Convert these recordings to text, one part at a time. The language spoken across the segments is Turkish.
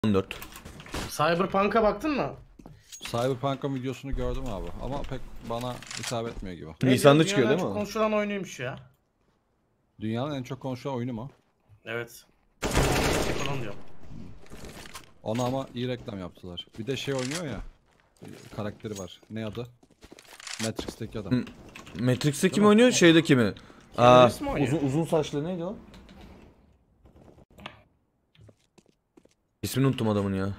14. Cyberpunk'a baktın mı? Cyberpunk'ın videosunu gördüm abi ama pek bana hitap etmiyor gibi. Nisan'da çıkıyor değil mi? Çok konuşulan oyunuymuş ya. Dünyanın en çok konuşulan oyunu mu? Evet. Falan diyor. Ona ama iyi reklam yaptılar. Bir de şey oynuyor ya. Karakteri var. Ne adı? Matrix'teki adam. Matrix'te kim oynuyor? Şeydeki mi? Reis mi oynuyor? Uzun saçlı neydi o? İsmini unuttum adamın ya.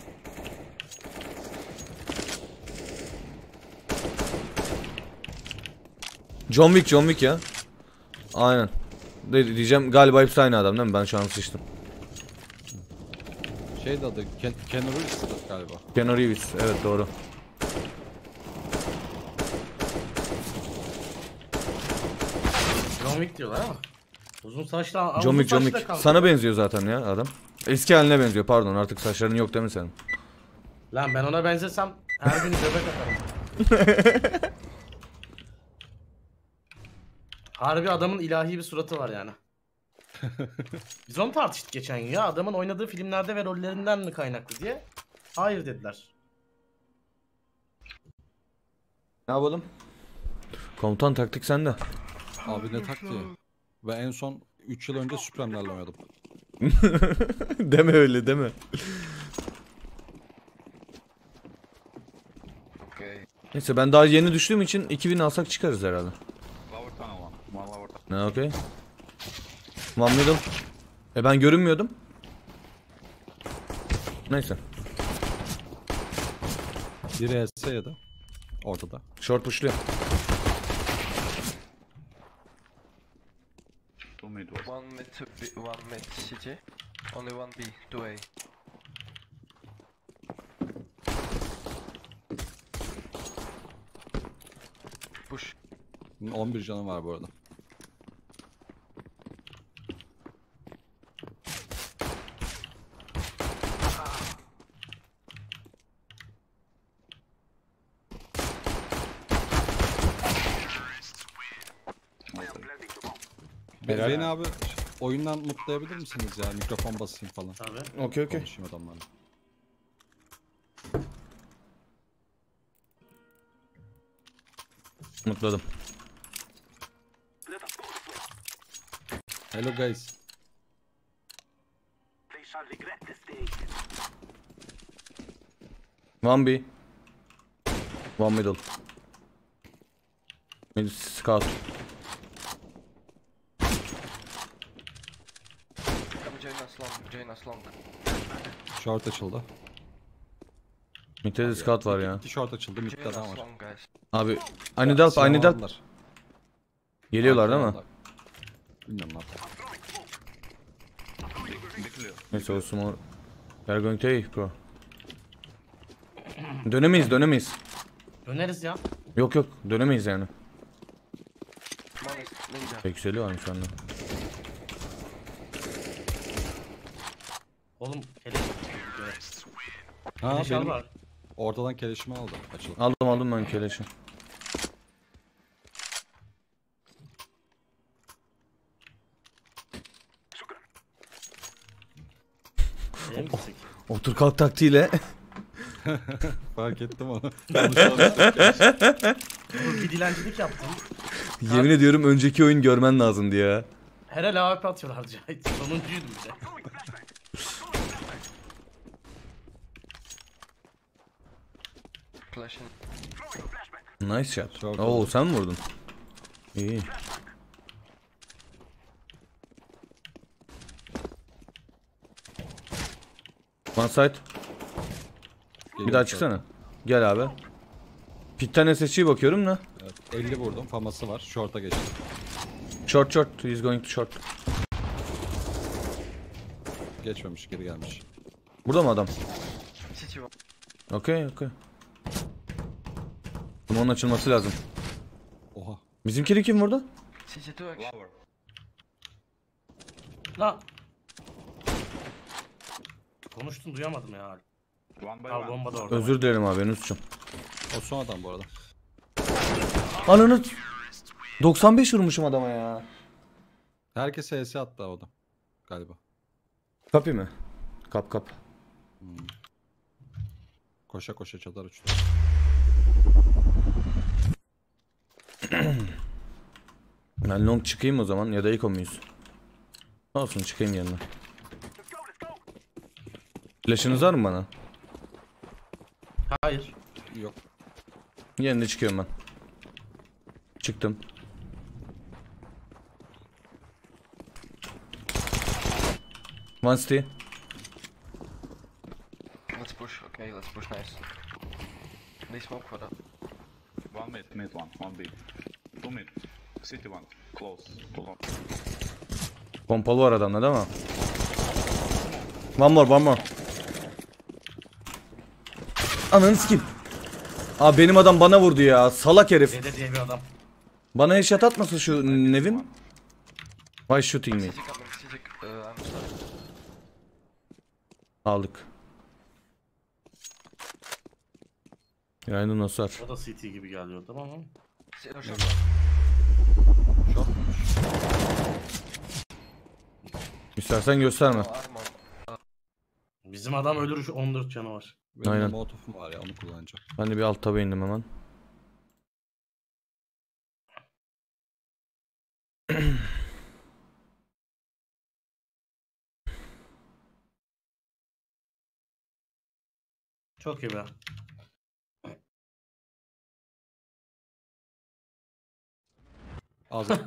John Wick ya. Aynen. Diyeceğim galiba hepsi aynı adam değil mi? Ben şu an sıçtım. Şey de adı Keanu Reeves galiba. Keanu Reeves. Evet doğru. John Wick diyorlar ama. Uzun saçlı John Wick. Sana benziyor zaten ya adam. Eski haline benziyor, pardon, artık saçların yok değil mi senin? Lan ben ona benzesem her gün göbek atarım. Harbi adamın ilahi bir suratı var yani. Biz onu tartıştık geçen gün ya. Adamın oynadığı filmlerde ve rollerinden mi kaynaklı diye. Hayır dediler. Ne yapalım? Komutan, taktik sende. Abi ne taktiği? Ve en son 3 yıl önce Supreme'lerle oynadım. Deme öyle, deme. Neyse, ben daha yeni düştüğüm için 2000 alsak çıkarız herhalde. Ne okey? One middle. Ben görünmüyordum. Neyse. Biri HS yedi. Ortada. Short pushluyor. One mid to B, one mid CT. Only one B, 2A. Push. 11 canım var bu arada. Beni abi oyundan mutlayabilir misiniz ya? Mikrofon basayım falan. Tabii. Okey. Konuşayım adamlarla. Mutladım. Hello guys. One B. One middle. Mid scout. Come join us long. Short açıldı. Mid'de de scout var ya. 2 short açıldı. Mid'de Join adam us var. long guys. Abi, I need help. Geliyorlar değil mi? Bilmiyorum ne yapayım. Neyse, olsun o. They're going to A, bro. Dönemeyiz. Döneriz ya. Yok, dönemeyiz yani. One is ninja. Yükseliyor varmış şu anda. Oğlum hele. Ha Hele şal benim var. ortadan keleşimi aldı. Açıldı. Aldım ben keleşi. Şeye mi gitsek? Otur kalk taktiğiyle. Fark ettim onu. Oğlum bir dilencilik yaptım. Yemin ediyorum önceki oyun görmen lazımdı ya. Her el AWP atıyorlardı Cahit. Sonuncuydum bir de. Flashing. Nice shot. Çok Oo, güzel. sen mi vurdun? İyi. One side. Bir daha çıksana. Gel abi. Pitten SSC'ye bakıyorum da. Evet, 50 vurdum. Faması var. Short'a geçti. Short. He's going to short. Geçmemiş. Geri gelmiş. Burada mı adam? CT one. Okey. Bunun açılması lazım. Oha. Bizimkini kim vurdu? CT 2 actually. Lan. Konuştun duyamadım ya. Al bomba da orada. Özür dilerim abi, ben suçum. O son adam bu arada. Ananı 95 vurmuşum adama ya. Herkes HS attı o da. Galiba. Kapı mı? Kap. Koşa koşa çatar uçtu. Ben long çıkayım o zaman ya da Eko muyuz? Olsun çıkayım yanına. Flash'ınız var mı bana? Hayır. Yok. Yerine çıkıyorum ben. Çıktım. One city. Let's push, okay, let's push, nice. They smoke for that. One mid, one B. Two mid. City one. Close. Too long. Pompalı var adamda değil mi? One more. Ananı sikeyim. Abi benim adam bana vurdu ya. Salak herif. Dede diye bir adam. Bana headshot atmasın şu Nevin. Why shooting me? City coming, city, I'm sorry. Aldık. Yani nasıl var? O da CT gibi geliyor tamam mı? Zero shot. Shot. İstersen gösterme. No armor. Bizim adam ölür şu 14 canı var. Benim Aynen. de molotofum var ya, onu kullanacağım. Ben de bir alt taba indim hemen. Çok iyi be. Az.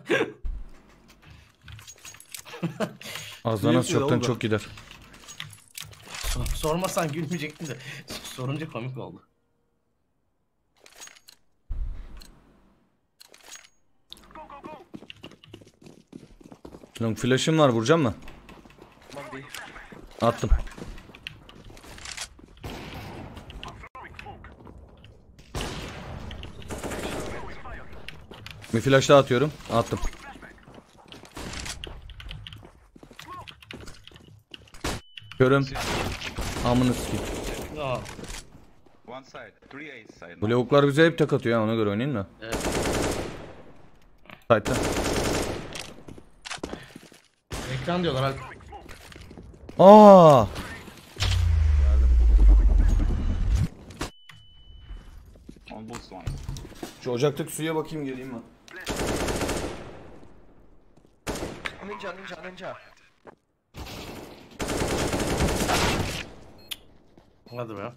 Azdan az Keyifli çoktan oldu. çok gider. Sormasan gülmeyecektim de sorunca komik oldu. Long flash'ım var, vuracağım mı? One B. Attım. Bir flash daha atıyorum. Attım. Körüm. Amını sikeyim. Ya, One side. 3 A side. Bu lavuklar bize hep tek atıyor ya, ona göre oynayın da. evet. Side'da. Ekran diyorlar Alp. Aa! On boost one. Şu ocaktaki suya bakayım, geleyim ben. Ninja. Hadi be.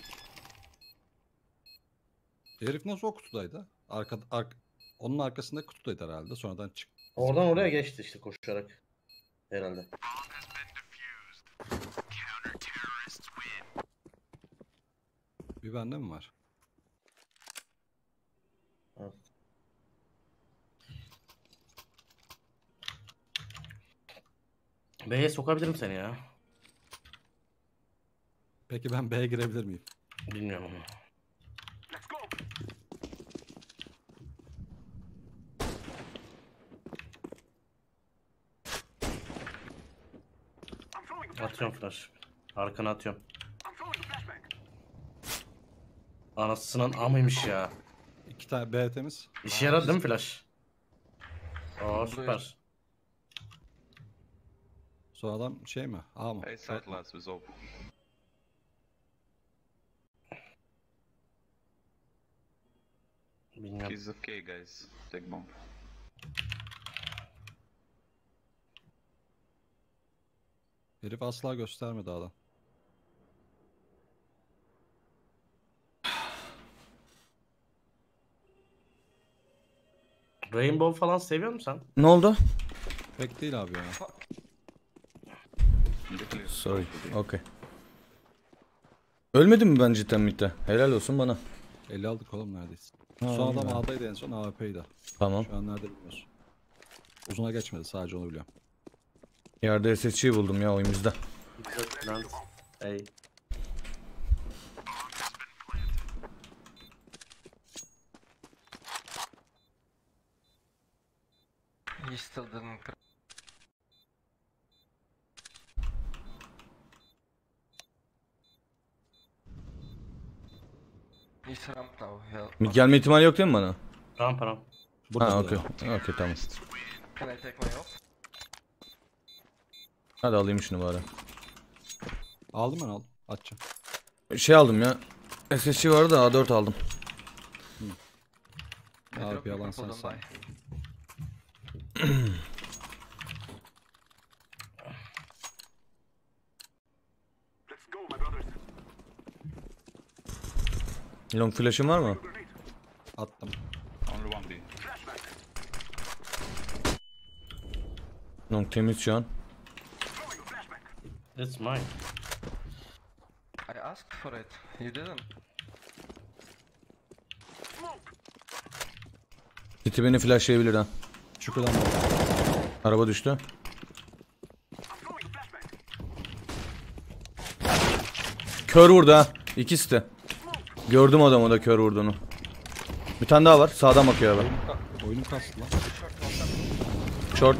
Herif nasıl o kutudaydı? Onun arkasında kutudaydı herhalde. Sonradan çık. Oradan oraya geçti işte koşarak. Herhalde. Bir bende mi var? Evet. B'ye sokabilirim seni ya. Peki ben B'ye girebilir miyim? Bilmiyorum ama. Atıyorum flash. Arkana atıyorum. Anasının amıymış ya. 2 tane B temiz. İşe yaradı değil mi flash? Oo süper. Sonra adam şey mi? A mı? A side last with op. Bilmiyorum. He's okay, guys. Take bomb. Herif asla göstermedi adam. Rainbow falan seviyor musun sen? Ne oldu? Pek değil abi ya. Declare. Sorry. Okay. Ölmedim mi ben cidden midde? Helal olsun bana. 50 aldık oğlum neredeyse. Ha, Son adam iyi ya. A'daydı, en son AWP'ydi. Tamam. Şu an nerede bilmiyoruz. Uzuna geçmedi, sadece onu biliyorum. Yerde SSG'yi buldum ya oyunumuzda. Plant. Ey. He still didn't. He's ramped now. Hell. Mid gelme ihtimali yok değil mi bana? Rampa. Burada Ha da okey. var. Okey tamam. Can I take my off? Hadi alayım şunu bari. Aldım ben aldım. Açacağım. Şey aldım ya. SSC vardı da A4 aldım. Abi yalan sen Hold on, sağ. bye. Long flash'ın var mı? Attım. Only one B. Long temiz şu an. It's mine. I asked for it. You didn't. City beni flashlayabilir ha. Çukurdan bak. Araba düştü. Kör vurdu ha. İkisi de. Gördüm adamı da kör vurduğunu. Bir tane daha var. Sağdan bakıyor abi. Oyunum kastı lan. Short.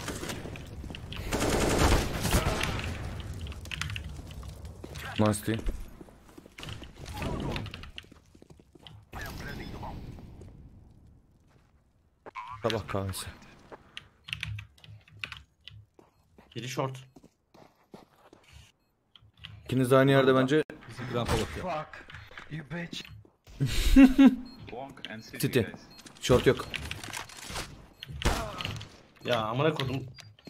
Nasty. Sabah kahvesi. Biri short. İkiniz de aynı yerde bence. Bizim rampa bakıyor. Fuck. You bitch. Long and city, City. guys. Short yok. Ya amına kodum.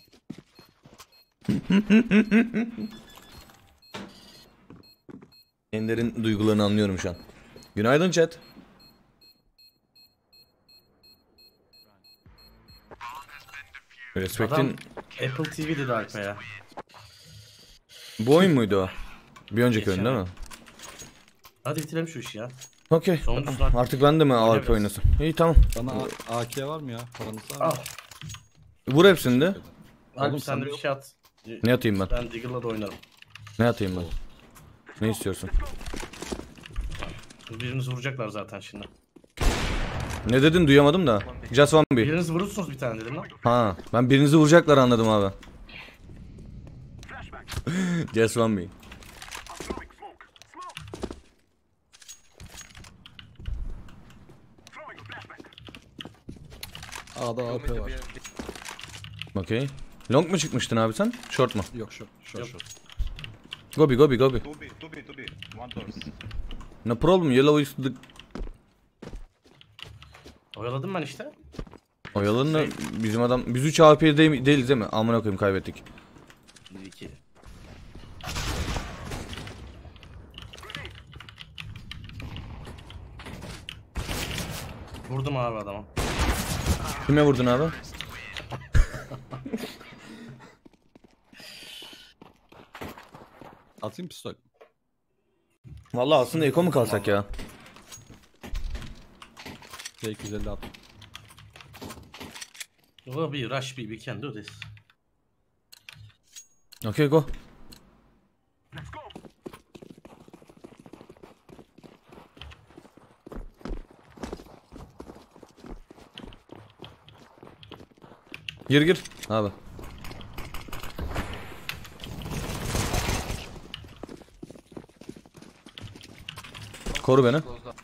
Ender'in duygularını anlıyorum şu an. Günaydın chat. Adam Respect'in Apple TV dedi Alp'e ya. bu oyun muydu o? Bir önceki oyun Geçen değil mi? Hadi bitirelim şu işi ya. Okey. Sonuncusu lan. Artık ben de mi AWP biraz. oynasın? İyi tamam. Bana AK var mı ya? Paranız var mı? Al. Vur hepsini de. Alp Oğlum sen sen de bir yok. şey at. Ne atayım ben? Ben Deagle'la da oynarım. Ne atayım ben? Ne istiyorsun? Birinizi vuracaklar zaten şimdi. Ne dedin duyamadım da. Just one B. Birinizi vurursunuz bir tane dedim lan. Ha, ben birinizi vuracaklar anladım abi. Just one B. A'da You AP want me to var. be a Okey. Long mu çıkmıştın abi sen? Short mu? Yok short. Short. Gobi gobi gobi. 2B, 2B, 2B. One doors. No problem. Yellow is the... Oyaladım ben işte. Oyalanın da bizim adam... Biz 3 AWP değiliz değil mi? Amına koyayım kaybettik. 1-2. Vurdum abi adama. Kime vurdun abi? Atayım pistol. Vallahi aslında eko mu kalsak ya? T250 attım. Oh, bir rush we can do this. Okey go. Gir gir abi. Koru beni. close up.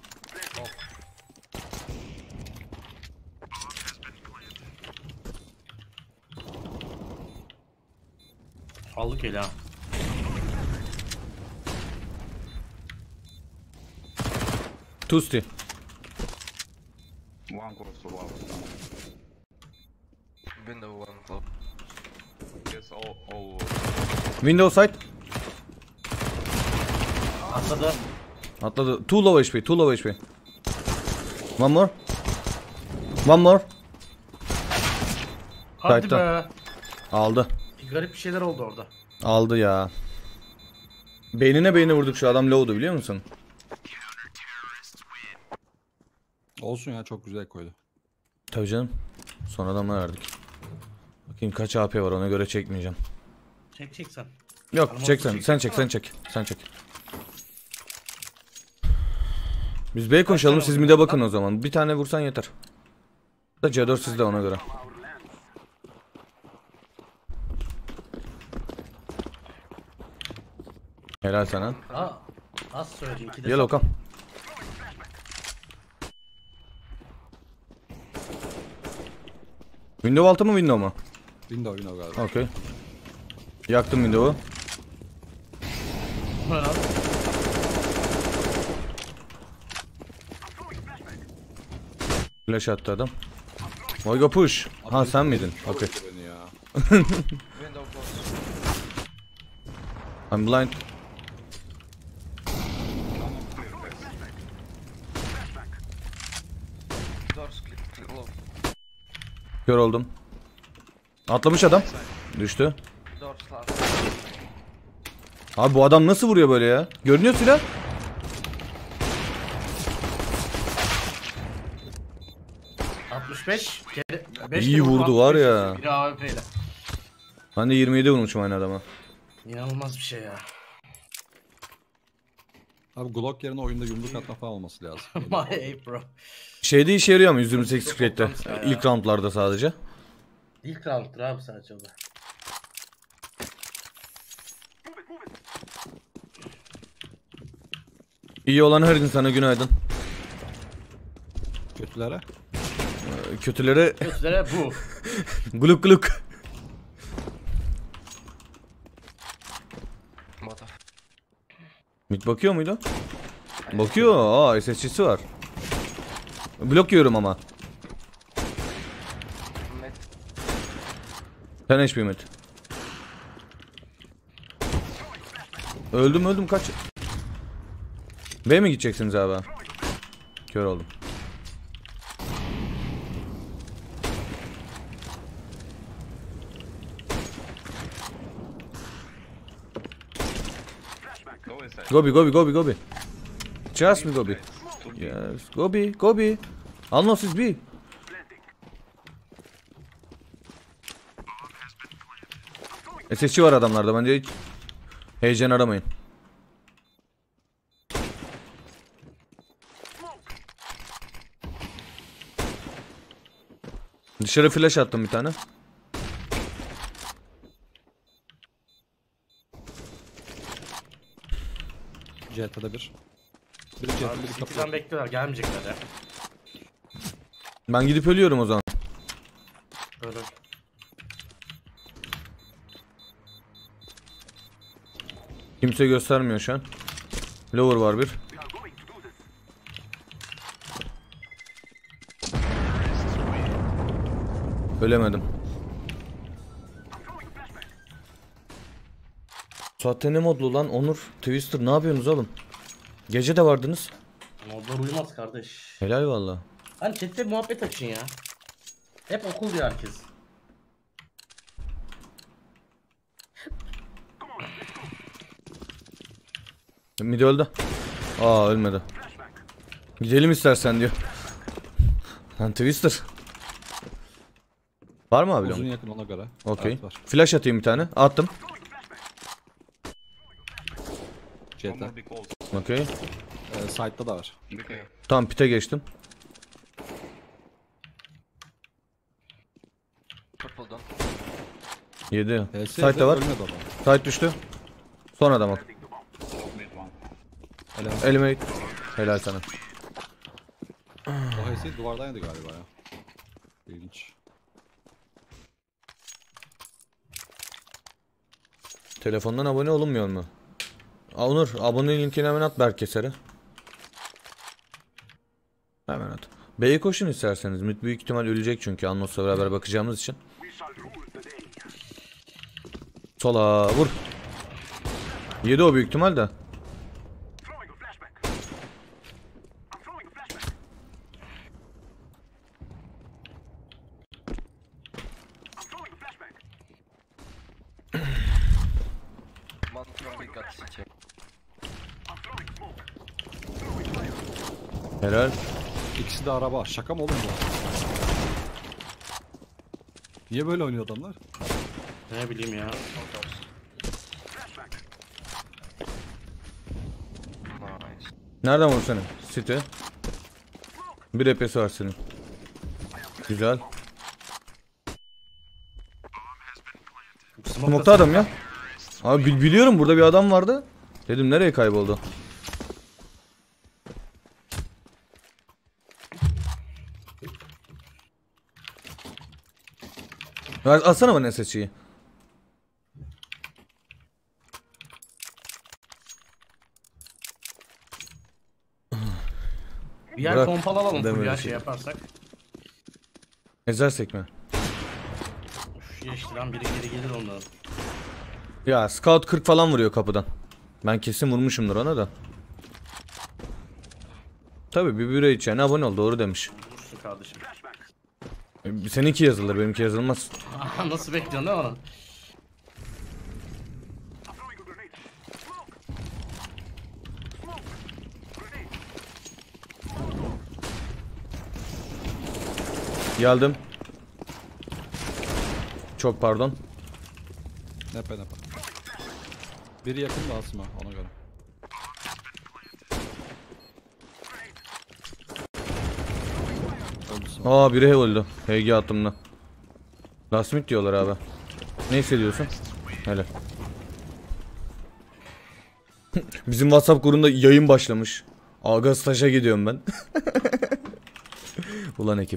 Aldık eli ha. Tusti. One close to lava. Window one close. Yes, all. Window side. Atladı. Atladı. Too low HP. Too low HP. One more. One more. Hadi Kayıtta. be. Aldı. Bir garip bir şeyler oldu orada. Aldı ya. Beynine vurduk, şu adam low'du biliyor musun? Olsun ya, çok güzel koydu. Tabii canım. Sonradan verdik. Bakayım kaç AP var, ona göre çekmeyeceğim. Çek sen. Yok Almost çek sen. çek. Sen çek, sen çek. Sen çek. Biz B'ye koşalım, tane siz vurdun mid'e lan? bakın o zaman. Bir tane vursan yeter. Da C4 sizde, ona göre. Helal sana. Aa, az söyleyeyim ki de. Gel Okan. Window altı mı window mu? Window galiba. Okey. Yaktım window'u. Flash attı adam. Moigo push. Ha sen miydin? Okay. Beni ya. Window close. I'm blind. Doors close. Kör oldum. Atlamış adam. Düştü. Doors last. Abi bu adam nasıl vuruyor böyle ya? Görünüyor silah. İyi vurdu var ya. Bir AWP ile. Ben de 27 vurmuşum aynı adama. İnanılmaz bir şey ya. Abi Glock yerine oyunda yumruk atma falan olması lazım. My ape bro. Şeyde işe yarıyor ama 128 Secret'te. Ya. İlk roundlarda sadece. İlk round'dur abi sadece o da. İyi olan her insana günaydın. Kötülere. Kötülere Göstere bu. gluk gluk. What the Mid bakıyor muydu? Bakıyor. Aa SSG'si var. Blok yiyorum ama. mid. 10 HP mid. Öldüm kaç. B mi gideceksiniz abi? Kör oldum. Go inside. Gobi. Just me Gobi. Yes, Gobi. Alnos is B. SSC var adamlarda, bence hiç heyecan aramayın. Dışarı flash attım bir tane. CT'de bir. Biri CT'de biri City'den kapıda. bekliyorlar, gelmeyecekler ya. Ben gidip ölüyorum o zaman. Böyle. Kimse göstermiyor şu an. Lower var bir. Ölemedim. Saatte ne modlu lan Onur? Twister ne yapıyorsunuz oğlum? Gece de vardınız. Modlar uyumaz kardeş. Helal valla. Hani chatte muhabbet açın ya. Hep okul diyor herkes. Mid öldü. Aa ölmedi. Gidelim istersen diyor. Lan Twister. Var mı abi Uzun long? yakın ona göre. Okey. Evet, var. Flash atayım bir tane. Attım. CT. One more be close. Okey. Side'da da var. Be clear. Tamam pite geçtim. Purple done. 7. HS Side'de var. Ölmedi adam. Side düştü. Son adam bak. Mid one. Elime helal sana. O HS duvardan yedi galiba ya. İlginç. Telefondan abone olunmuyor mu? Onur abone linkini hemen at Berkeser'e. Hemen at. B'ye koşun isterseniz. Mid büyük ihtimal ölecek çünkü Annos'la beraber bakacağımız için. Sola vur. Yedi o büyük ihtimal de. One from big got city. Helal. İkisi de araba. Şaka mı oğlum bu? Niye böyle oynuyor adamlar? Ne bileyim ya. Nice. Nereden vurdu seni? City. Bir EP'si var senin. Güzel. Smoke'ta adam ya. Abi biliyorum burada bir adam vardı. Dedim nereye kayboldu? Alsana bana SSC'yi. Bir yer Bırak. pompalı alalım Deme full ya öyle şey şey. yaparsak. Ezersek mi? Üf, geçti lan biri geri gelir ondan. Ya Scout 40 falan vuruyor kapıdan. Ben kesin vurmuşumdur ona da. Tabi bir bira içeceğine abone ol, doğru demiş. Vursun kardeşim. Seninki yazılır, benimki yazılmaz. Nasıl bekliyorsun değil mi onu? Geldim. Çok pardon. Nepe. Biri yakın da asma ona göre. Öldü sonra. Biri hev öldü. HG attım da. Last mid diyorlar abi. Ne hissediyorsun? Hele. Bizim WhatsApp grubunda yayın başlamış. Aga staja gidiyorum ben. Ulan ekip.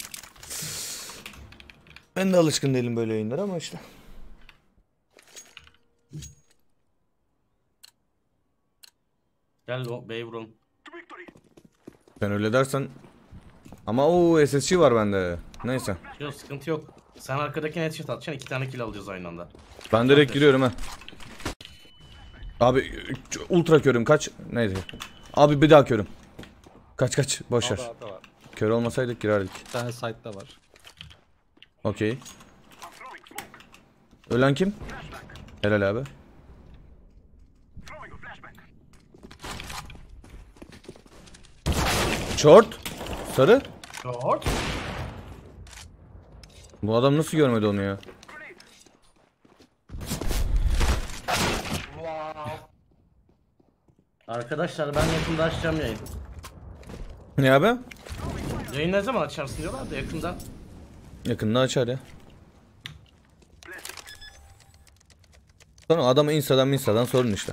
Ben de alışkın değilim böyle yayınlara ama işte. Gel o bey vuralım. Sen öyle dersen. Ama o SSC var bende. Neyse. Yok sıkıntı yok. Sen arkadakine headshot atacaksın 2 tane kill alacağız aynı anda. Ben direkt giriyorum ha. Abi ultra körüm kaç. Neyse. Abi bir daha körüm. Kaç boş ver. Sağda var. Kör olmasaydık girerdik. Bir tane site'da var. Okey. Ölen kim? Helal abi. Short. Sarı. Short. Bu adam nasıl görmedi onu ya? Arkadaşlar ben yakında açacağım yayın. Ne abi? Yayın ne zaman açarsın diyorlar da yakında. Yakında açar ya. Sonra adamı instadan sorun işte.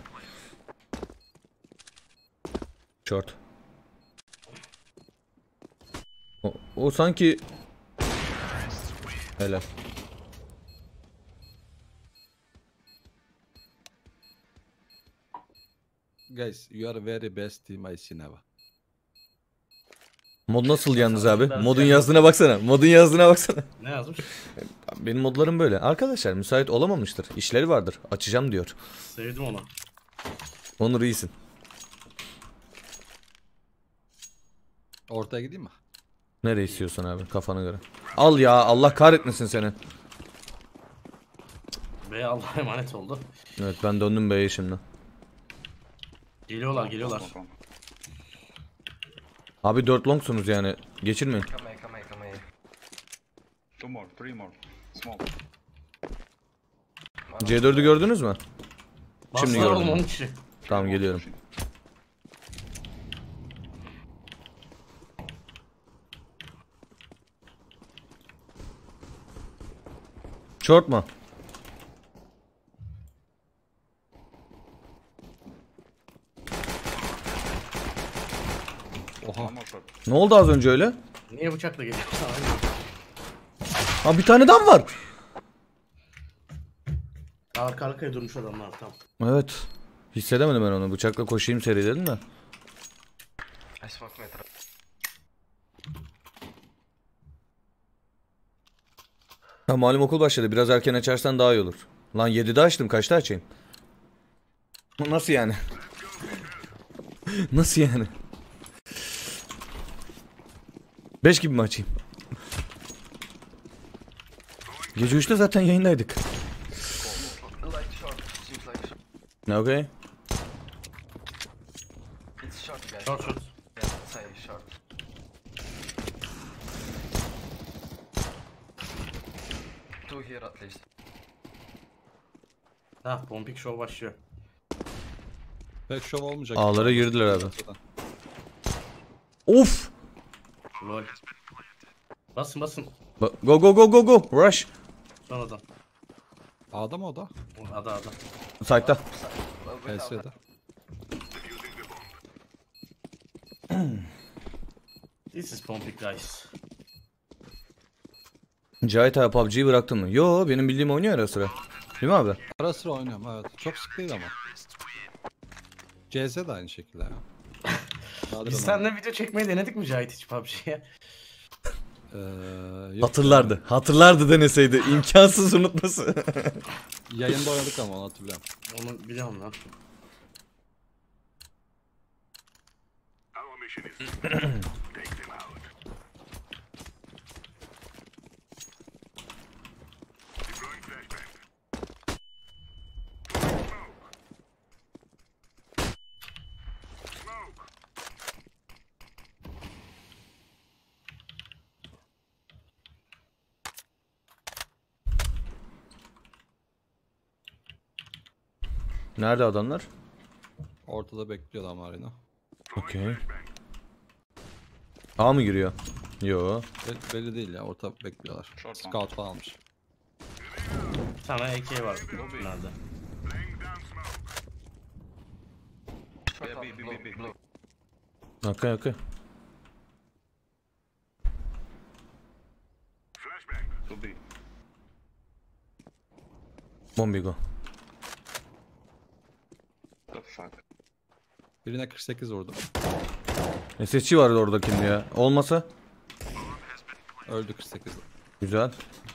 Short. O sanki... Helal. Guys, you are very best team I seen ever. Mod nasıl yalnız abi? Modun yazdığına baksana. Modun yazdığına baksana. Ne yazmış? Benim modlarım böyle. Arkadaşlar müsait olamamıştır. İşleri vardır. Açacağım diyor. Sevdim onu. Onur iyisin. Ortaya gideyim mi? Nereye istiyorsan abi kafana göre. Al ya, Allah kahretmesin seni. Bey Allah'a emanet oldu. Evet, ben döndüm B'ye şimdi. Geliyorlar. Long, long. Abi 4 longsunuz yani. Geçirmeyin. Come A. Two more, three more. Small. C4'ü gördünüz mü? Şimdi Baslar oğlum gördüm. 10 kişi. Tamam geliyorum. Short mu? Oha. One more shot. Ne oldu az önce öyle? Niye bıçakla geliyor? Ha bir tane daha var. Arka arkaya durmuş adamlar tamam. Evet. Hissedemedim ben onu. Bıçakla koşayım seri dedim de. I smoke mid. Ha malum okul başladı. Biraz erken açarsan daha iyi olur. Lan 7'de açtım. Kaçta açayım? Nasıl yani? Nasıl yani? 5 gibi mi açayım? Gece 3'te zaten yayındaydık. Light short. Seems like short. Ne okay? It's short, guys. Short. Yeah, say short. Two here at least. Ha Pompik Show başlıyor. Pek şov olmayacak. Ağlara girdiler abi. Of! Lol. Basın. Go. Rush. Sonradan. A'da mı o da? Ada. Side'da. HS'de. This is Pompik guys. Cahit abi PUBG'yi bıraktın mı? Yo, benim bildiğim oynuyor ara sıra. Değil mi abi? Ara sıra oynuyorum evet. Çok sık değil ama. CS de aynı şekilde ya. Nadir Biz olan. seninle video çekmeyi denedik mi Cahit hiç PUBG'ye? Yok. Hatırlardı. Hatırlardı deneseydi. İmkansız unutması. Yayında oynadık ama onu hatırlıyorum. Onu biliyorum lan. Nerede adamlar? Ortada bekliyor ama Arena. Okey. A mı giriyor? Yo. Belli değil ya, orta bekliyorlar. Short one. Scout falan almış. Bir tane AK var. Nerede? Short Yeah, one, B, B, blue, B, B. blue. Okey okey. To B. Bombigo. The fuck? Birine 48 vurdum. SSC vardı orada kimdi ya? Olmasa? Öldü 48. Güzel.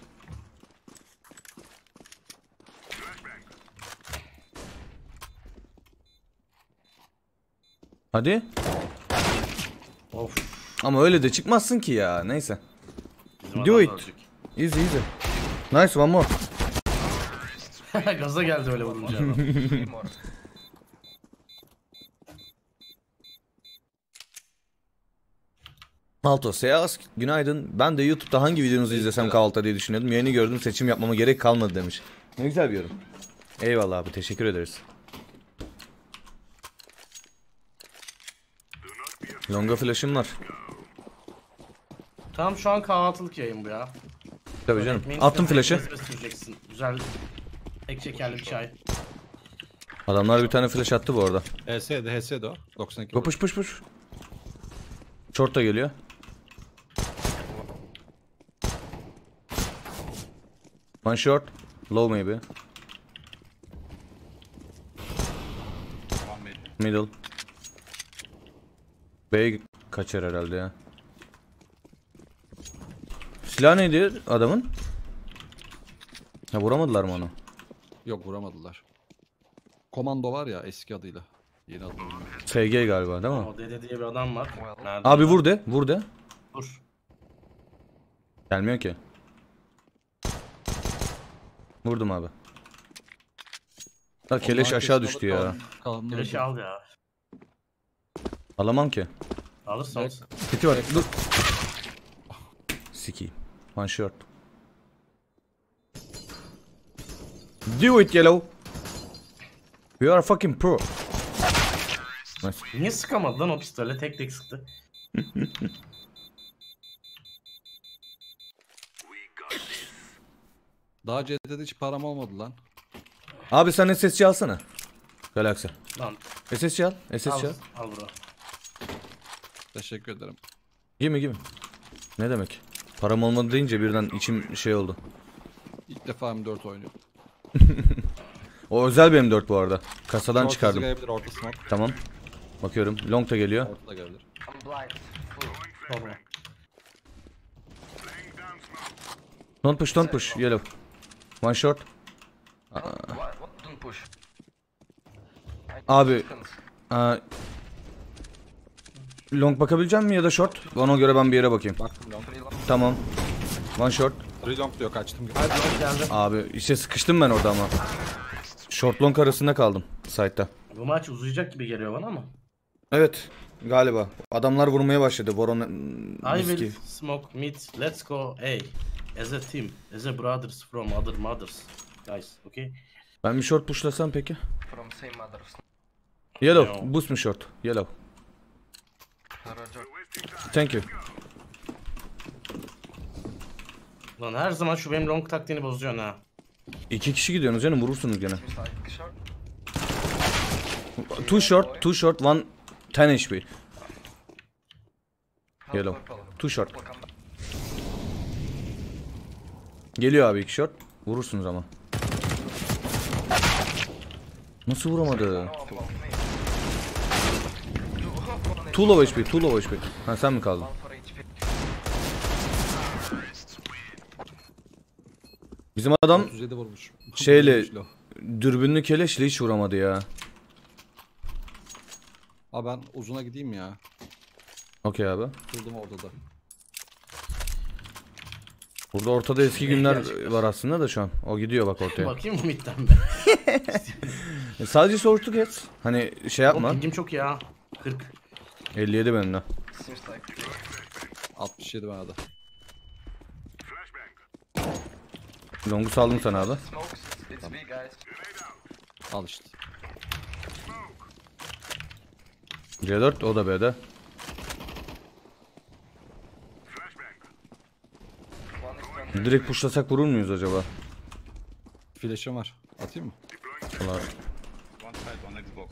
Hadi. Of. Ama öyle de çıkmazsın ki ya. Neyse. bizim Do adam it. da ölecek. Easy easy. Nice, one more. Gaza geldi öyle vurunca adam. Three more. Malto Seas, günaydın. Ben de YouTube'da hangi videonuzu izlesem kahvaltıda diye düşünüyordum. Yayını gördüm, seçim yapmama gerek kalmadı demiş. Ne güzel bir yorum. Eyvallah abi, teşekkür ederiz. Longa flash'ım var. Tamam şu an kahvaltılık yayın bu ya. Tabii canım. Ekmeğin Attım üstüne flash'ı. ezme süreceksin. Güzel. Ek şekerli bir çay. Adamlar bir tane flash attı bu arada. HS'de o. 92 Go push push push. Short da geliyor. One short. Low maybe. One mid. Middle. B'ye kaçar herhalde ya. Silah neydi adamın? Ha, vuramadılar mı onu? Yok, vuramadılar. Komando var ya eski adıyla. Yeni adını bilmiyorum. FG galiba değil mi? O Dede diye bir adam var. Nerede? Abi vur de. Vur de. Dur. Gelmiyor ki. Vurdum abi. Ha, keleş Onlar aşağı kesin düştü alıp ya. kalanını Flash öldü. al ya. Alamam ki. Alırsan Evet. Piti var. Dur. Siki. One short. Do it yellow. You are fucking pro. Nice. Niye sıkamadı lan o pistolle? Tek tek sıktı. Daha CD'de hiç param olmadı lan. Abi sen SSC alsana. Galaxy. Lan SSC al. SSC al, al. al bro. Teşekkür ederim. Gimme gimme. Ne demek? Param olmadı deyince birden içim şey oldu. İlk defa M4 oynuyorum. O özel bir M4 bu arada. Kasadan Ortası çıkardım. gelebilir, orta smoke. Tamam. Bakıyorum. Long da geliyor. Orta da gelebilir. I'm blind. Full. Tamam. Don't push, don't push. Yellow. One short. What? Don't push. Abi. Aa, long bakabilecek misin ya da short? Ona göre ben bir yere bakayım. Baktım long. Three long. Tamam. One short. Three long diyor, kaçtım. Geldi. Abi işte sıkıştım ben orada ama. Short long arasında kaldım. Side'da. Bu maç uzayacak gibi geliyor bana ama. Evet. Galiba. Adamlar vurmaya başladı. Boron I will Miski. smoke mid. Let's go A. As a team. As a brothers from other mothers. Guys, okay? Ben bir short pushlasam peki? From same mothers. Yellow. Yo. Boost mu short? Yellow. Roger. Thank you. Lan her zaman şu benim long taktiğini bozuyorsun ha. 2 kişi gidiyorsunuz canım, vurursunuz gene. Seems like short. Two short, one 10 HP. Help Yellow. purple. Two short. Purple, come back. Geliyor abi 2 short. Vurursunuz ama. Nasıl vuramadı? No, above me. Too low HP, too low HP. Ha sen mi kaldın? One for HP. Bizim adam 37 vurmuş. Şeyle- 37 kilo. dürbünlü keleşle hiç vuramadı ya. Abi ben uzuna gideyim ya. Okey abi. Durdum orada da. Burada ortada eski günler var aslında da şu an. O gidiyor bak ortaya. Bakayım mı midden be? Sadece sortuk et. Hani şey Oğlum yapma. pingim çok ya. 40. 57 benimle. Seems like 67 bana da. Long'u saldım sana abi. smokes. It's B guys. Al işte. C4 o da B'de. One is 20. Direkt pushlasak vurur muyuz acaba? Flash'ım var. Atayım mı? Vallahi. One side, one Xbox.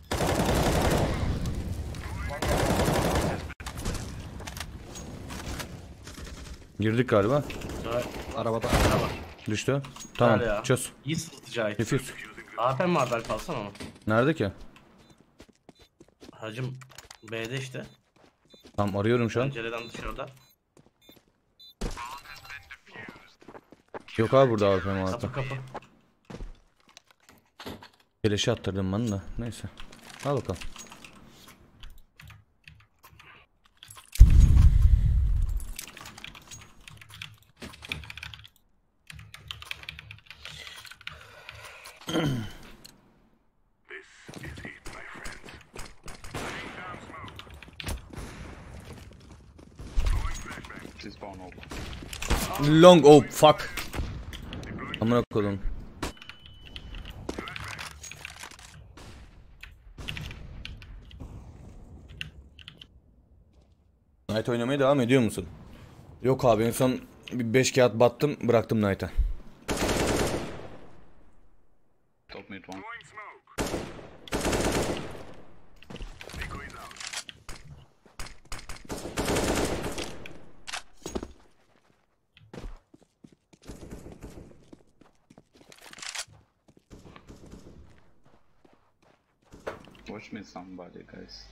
Girdik galiba. Arabada. Düştü. Tamam Ver ya. çöz. İyi sırtıcı ait. Defuse. AP'm var belki alsana onu. Nerede ki? Hacım B'de işte. Tamam arıyorum şu an. Pencereden dışarıda. Yok abi burada AWP hatta. Kapı kapı. Keleşi attırdım bana da. Neyse. Al bakalım. Please spawn open. Long oh fuck. Amına koydum. Knight oynamaya devam ediyor musun? Yok abi en son bir 5 kağıt battım bıraktım Knight'a. Top mid one. Watch me somebody guys.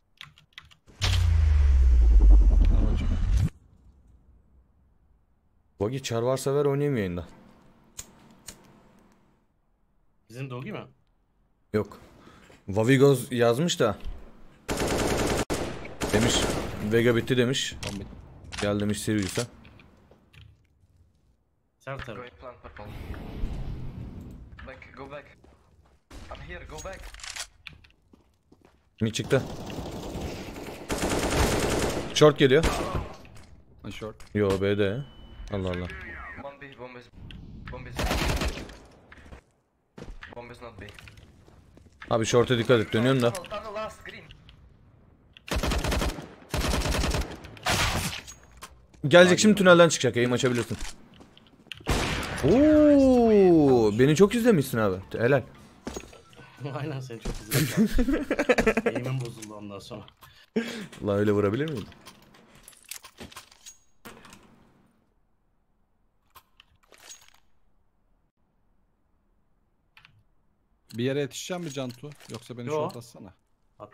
Bogi çar varsa ver oynayayım yayında. Bizim Dogi mi? Yok. Vavigoz yazmış da. Demiş Vega bitti demiş. Gel demiş Sirius'a. Sert tabii. Going plant purple. Back, go back. I'm here, go back. Mi çıktı? Short geliyor. Ha, short. Yo B'de. Allah Allah. One B, bomb is. Bomb is not B. Abi short'a dikkat et dönüyorsun da. Tunnel last, green. Gelecek şimdi tünelden çıkacak. Aim açabilirsin. Oo, beni çok izlemişsin abi. Helal. Aynen seni çok izledim. Eğimim bozuldu ondan sonra. Allah öyle vurabilir miyim? Bir yere yetişeceğim mi Cantu? Yoksa beni Yo. short atsana. At.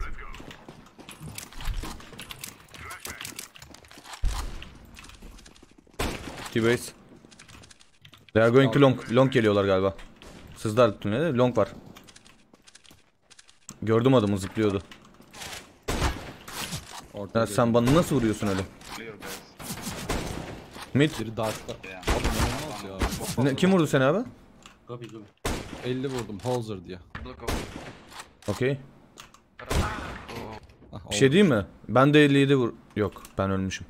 T-base. They are going to long. Long geliyorlar galiba. Sızlar tünelde. Long var. Gördüm adamı zıplıyordu. Ortada Ya sen bana nasıl vuruyorsun öyle? Clear guys. Mid. biri darkta. Yeah. Abi inanılmaz ya. Çok fazla Kim vurdu seni abi? Gobi gobi. 50 vurdum. Holzer diye. Blue go. Okey. Ah, Bir şey diyeyim mi? Ben de 57 vur... Yok ben ölmüşüm.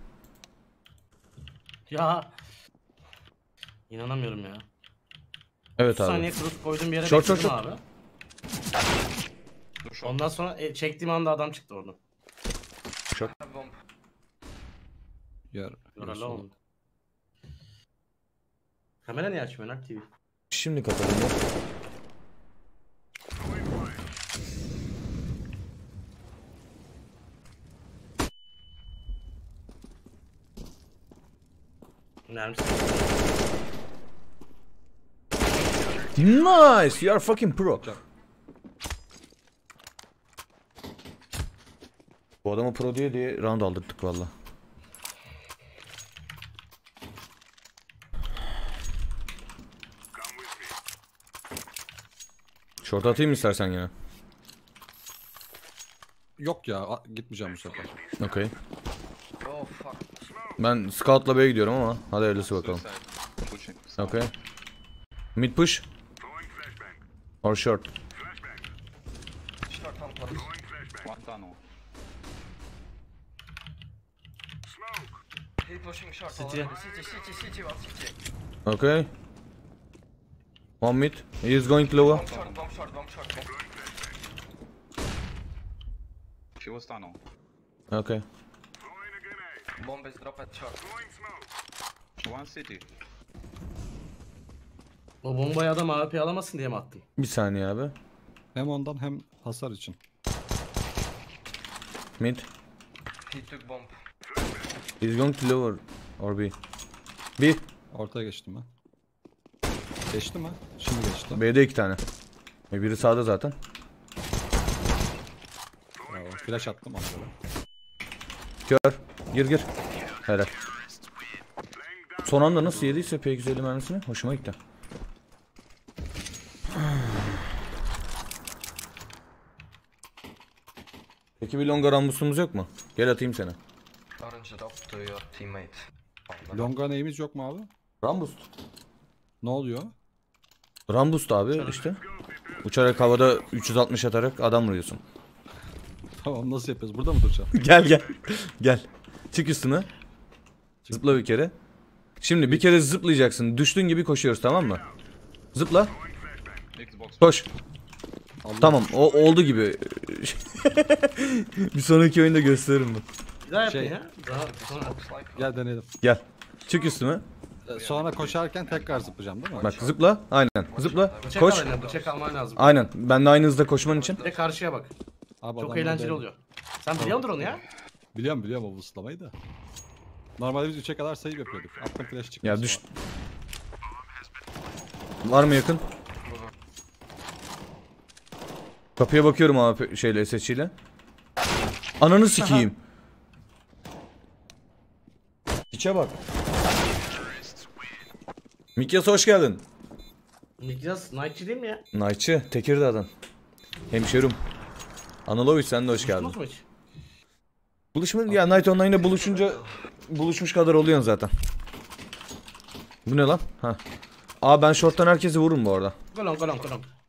Ya. İnanamıyorum ya. Evet 30 saniye abi. cross koydum bir yere Short, bekledim short, abi. Two short. Ondan sonra çektiğim anda adam çıktı oradan. Bomb. Yer. Yoralı oldu. Kamera niye açmıyor lan TV? Şimdi kapatalım. Nermisi. Nice! You are fucking pro. Bu adama pro diye round aldırdık valla. Short atayım istersen yine. Yok ya gitmeyeceğim bu sefer. Okey. Oh fuck. Ben scout'la B'ye gidiyorum ama hadi öylesi bakalım. Suicide. Pushing. Okey. Mid push. Or short. Short one plus. One tunnel. He pushing short City. already. City, one city. Okay. One mid. He is going lower. Bomb short. She was tunnel. Okay. Bomb is drop at short. One city. O bombayı adam AWP alamasın diye mi attın? Bir saniye abi. Hem ondan hem hasar için. Mid. He took bomb. He is going to lower. Or B. B. Ortaya geçtim ben. Geçti mi? Şimdi geçti. B'de 2 tane. Biri sağda zaten. Bravo. Flash attım ona göre. Kör. Gir. Helal. Son anda nasıl yediyse P250 mermisini hoşuma gitti. Peki bir longa rambusumuz yok mu? Gel atayım seni. Orange drop to your teammate. Longa neyimiz yok mu abi? Rambust. Ne oluyor? Rambust abi işte. Uçarak havada 360 atarak adam vuruyorsun. Tamam nasıl yapıyoruz? Burada mı duracağım? Gel. Çık üstüne. Zıpla bir kere. Şimdi bir kere zıplayacaksın. Düştüğün gibi koşuyoruz, tamam mı? Zıpla. Xbox. Koş. Allah. Tamam, o oldu gibi. Bir sonraki oyunda gösteririm bunu. Bir daha yapın Şey- ya. Daha sonra. Looks like Gel deneyelim. Gel. Çık üstüme. Sonra koşarken tekrar zıplayacağım değil mi? Bak zıpla. Aynen. Zıpla. Bıçak Koş. al eline, bıçak alman lazım. Aynen. Ben de aynı hızda koşman için. Bir de karşıya bak. Abi Çok adamlar eğlenceli da- oluyor. Sen biliyordur onu ya. Biliyorum o vuslamayı da. Normalde biz 3'e kadar sayıp yapıyorduk. Attım flash çıktı. Ya düş. Var mı yakın? Kapıya bakıyorum abi şeyle SSC ile. Ananı sikeyim. İçe bak. Mikyas hoş geldin. Niklas Nike'ci değil mi ya? Night'çı Tekirdağ'dan. Hemşerim. Analoviç sen de hoş geldin. Buluştunuz mu hiç? Buluşma ya, Night Online'da buluşunca buluşmuş kadar oluyorsun zaten. Bu ne lan? Ha. Aa, ben short'tan herkesi vururum bu arada. Golong.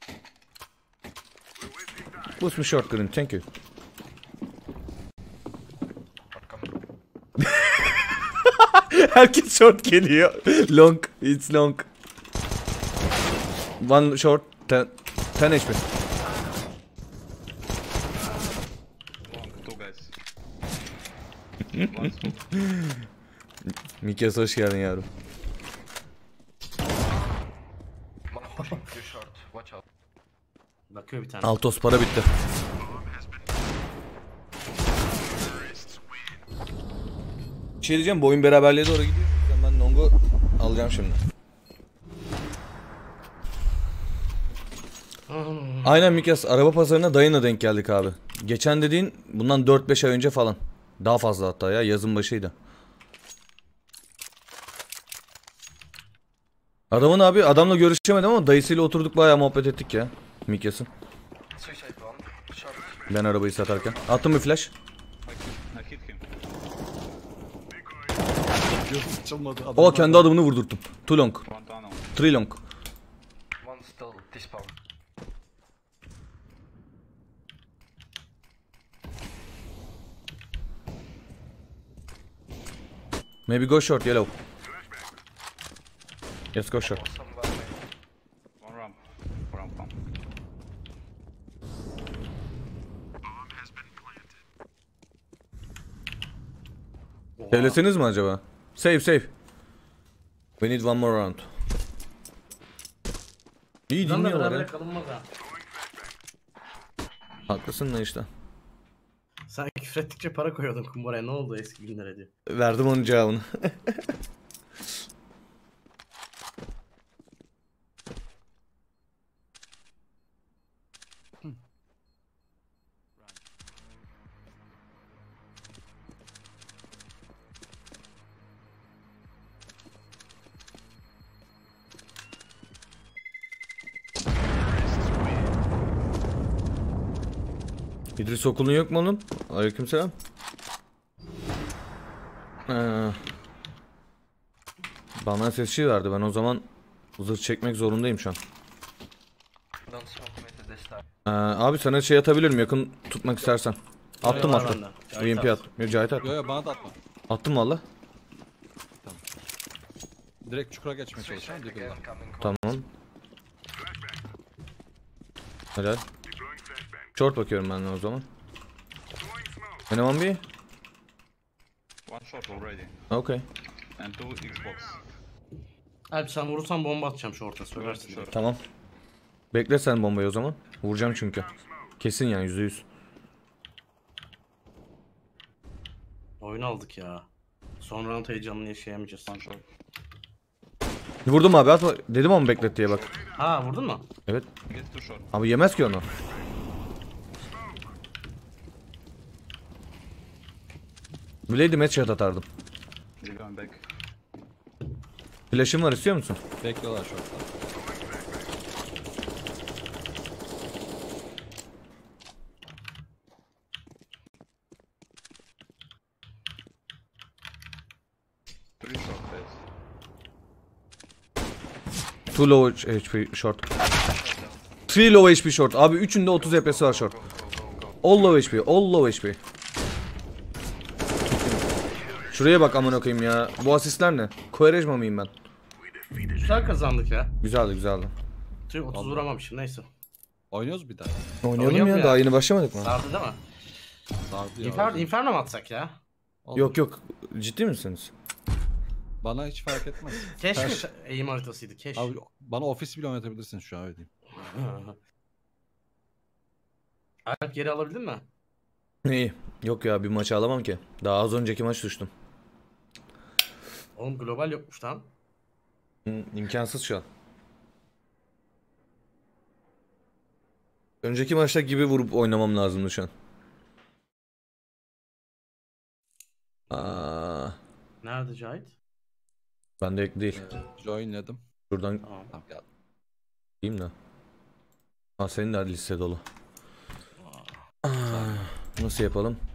Boost me short green, thank you. Herkes short geliyor. Long, it's long. One short, 10 HP. Long. Two guys. One smoke. Mikyas hoş geldin yavrum. one pushing too short. Watch out. Bakıyor bir tane. Altos para bitti. Bir şey diyeceğim, bu oyun beraberliğe doğru gidiyor. O yüzden ben Long'u alacağım şimdi. Aynen Mikyas, araba pazarına dayına denk geldik abi. Geçen dediğin bundan 4-5 ay önce falan. Daha fazla hatta ya, yazın başıydı. Adamla görüşemedim ama dayısıyla oturduk, bayağı muhabbet ettik ya. Mikyas'ın. Suicide one. Short. Ben arabayı satarken. Attım bir flash. I hit him. Gözüm açılmadı. O kendi adamını vurdurttum. Too long. One tunnel. Three long. One still despawn. Maybe go short, yellow. Yes, go short. Somewhere. One ramp. Ramp. Söyleseniz mi acaba? Save. We need one more round. İyi Buradan da dinliyorlar beraber ya. kalınmaz ha. Haklısın da işte. Sen küfür ettikçe para koyuyordun kumbaraya, ne oldu eski günlere diye. Verdim onun cevabını. İdris okulun yok mu oğlum? Aleykümselam. Bana sesçi verdi. Ben o zaman zırh çekmek zorundayım şu an. Don't smoke mid this time. Abi sana şey atabilirim yakın tutmak istersen. Attım Var attım. bende. Cahit UMP at. attım. Yok Cahit at. Yo yo bana da atma. Attım valla. Direkt çukura geçmeye çalışacağım. Again Diggle'la. coming one. Tamam. Helal. Short bakıyorum ben de o zaman. Anyone B? One shot already. Okay. And 2 Xbox. Alp sen vurursan bomba atacağım şu orta söylersin. Sure. Tamam. Bekle sen bombayı o zaman. Vuracağım çünkü. Kesin yani %100. Oyunu aldık ya. Son round heyecanını yaşayamayacağız. One shot. Vurdum abi at. Dedim ama beklet diye bak. Ha vurdun mu? Evet. Get too short. Abi yemez ki onu. Bileydim headshot atardım. They're going back. Flash'ım var istiyor musun? Bekliyorlar short'ta. Three short base. Too low HP short. 3 low HP short. Abi üçünde 30 HP'si var short. All low HP. All low HP. Şuraya bak amına koyayım ya. Bu asistler ne? Quaresma mıyım ben? Güzel kazandık ya. Güzeldi güzeldi. Tüh 30 vuramamışım neyse. Oynuyoruz bir daha. Oynayalım Oynayalım ya. ya. Daha yeni başlamadık mı? Sardı değil mi? Sardı ya. Inferno mu atsak ya? Olur. Yok yok. Ciddi misiniz? Bana hiç fark etmez. Keşke eğim haritasıydı keşke. Abi bana ofis bile oynatabilirsin şu an öyle diyeyim. Alp geri alabildin mi? İyi. Yok ya bir maç alamam ki. Daha az önceki maç düştüm. Oğlum global yokmuş lan. İmkansız şu an. Önceki maçta gibi vurup oynamam lazımdı şu an. Nerede Cahit? Bende ek değil. Joinledim. Şuradan Tamam. Tamam gel. diyeyim de. Senin de liste dolu. Nasıl yapalım?